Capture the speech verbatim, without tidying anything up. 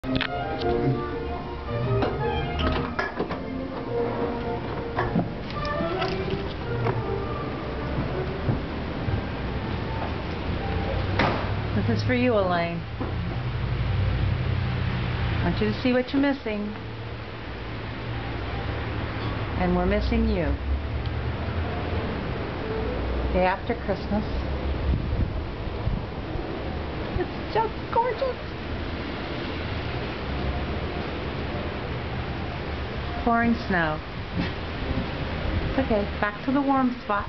This is for you, Elaine. I want you to see what you're missing. And we're missing you. Day after Christmas. It's just gorgeous. Pouring snow. Okay, back to the warm spot.